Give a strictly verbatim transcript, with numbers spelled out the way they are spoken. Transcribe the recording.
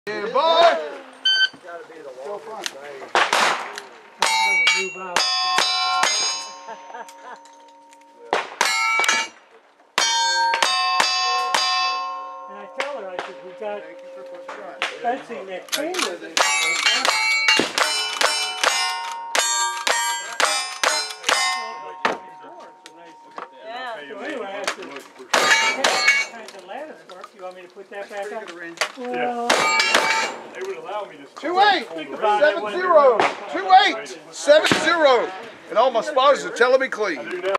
Yeah, boy. Gotta be the long front. Move out. And I tell her, I said, we got fencing that came with it. Yeah. So anyway, I said, kind of lattice work. You want me to put that back up? Well, They would allow me to. Two eight, seven zero, two eight, seven zero, and all my spotters are telling me clean.